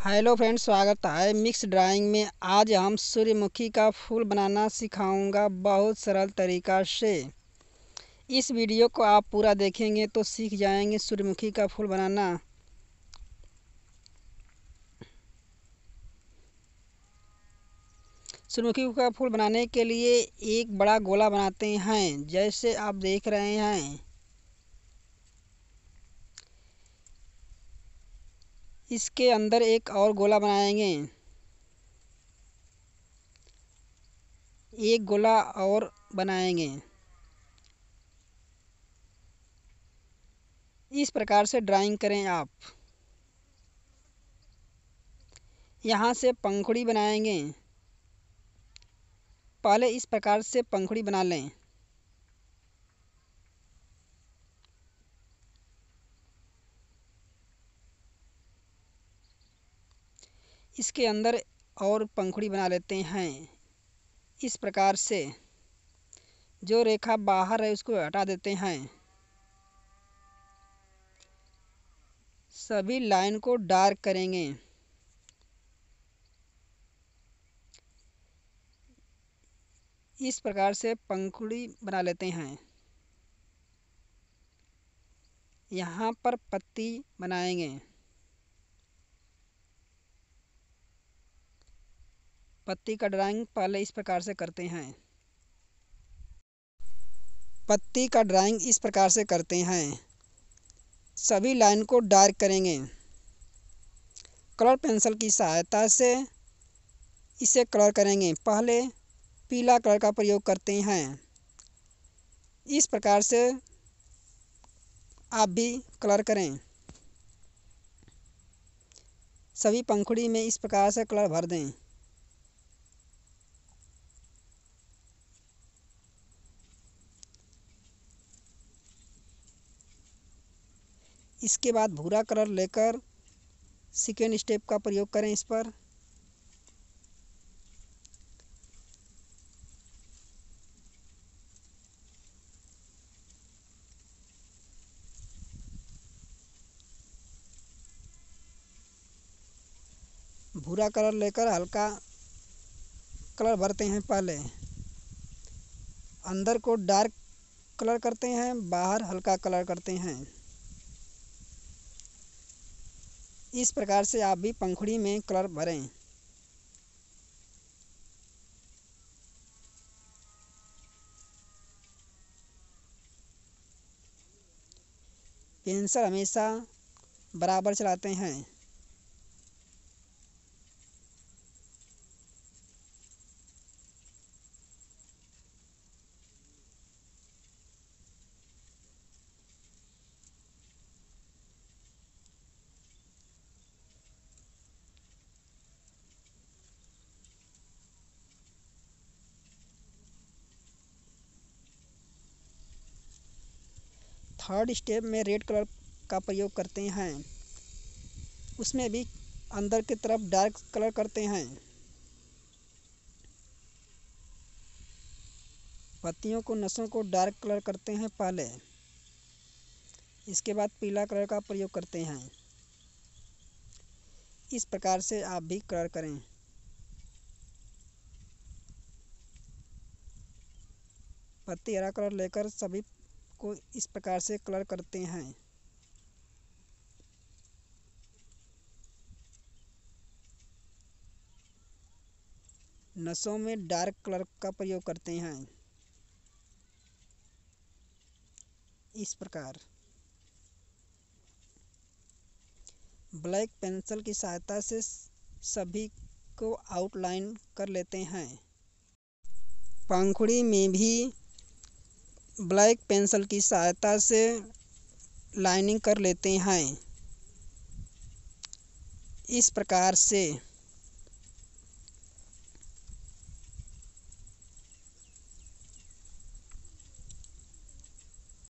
Hello friends, स्वागत है mix drawing में। आज हम सूर्यमुखी का फूल बनाना सिखाऊंगा बहुत सरल तरीका से। इस वीडियो को आप पूरा देखेंगे तो सीख जाएंगे सूर्यमुखी का फूल बनाना। सूर्यमुखी का फूल बनाने के लिए एक बड़ा गोला बनाते हैं, जैसे आप देख रहे हैं। इसके अंदर एक और गोला बनाएंगे, एक गोला और बनाएंगे। इस प्रकार से ड्राइंग करें आप। यहाँ से पंखुड़ी बनाएंगे। पहले इस प्रकार से पंखुड़ी बना लें। इसके अंदर और पंखुड़ी बना लेते हैं। इस प्रकार से जो रेखा बाहर है उसको हटा देते हैं। सभी लाइन को डार्क करेंगे। इस प्रकार से पंखुड़ी बना लेते हैं। यहाँ पर पत्ती बनाएंगे। पत्ती का ड्राइंग पहले इस प्रकार से करते हैं। पत्ती का ड्राइंग इस प्रकार से करते हैं। सभी लाइन को डार्क करेंगे। कलर पेंसिल की सहायता से इसे कलर करेंगे। पहले पीला कलर का प्रयोग करते हैं। इस प्रकार से आप भी कलर करें। सभी पंखुड़ी में इस प्रकार से कलर भर दें। इसके बाद भूरा कलर लेकर सेकेंड स्टेप का प्रयोग करें इस पर। भूरा कलर लेकर हल्का कलर भरते हैं। पहले अंदर को डार्क कलर करते हैं, बाहर हल्का कलर करते हैं। इस प्रकार से आप भी पंखुड़ी में कलर भरें। पेंसिल हमेशा बराबर चलाते हैं। थर्ड स्टेप में रेड कलर का प्रयोग करते हैं। उसमें भी अंदर की तरफ डार्क कलर करते हैं। पत्तियों को, नसों को डार्क कलर करते हैं पहले। इसके बाद पीला कलर का प्रयोग करते हैं। इस प्रकार से आप भी कलर करें। पत्ती हरा कलर लेकर सभी को इस प्रकार से कलर करते हैं। नसों में डार्क कलर का प्रयोग करते हैं। इस प्रकार ब्लैक पेंसिल की सहायता से सभी को आउटलाइन कर लेते हैं। पंखुड़ी में भी ब्लैक पेंसिल की सहायता से लाइनिंग कर लेते हैं। इस प्रकार से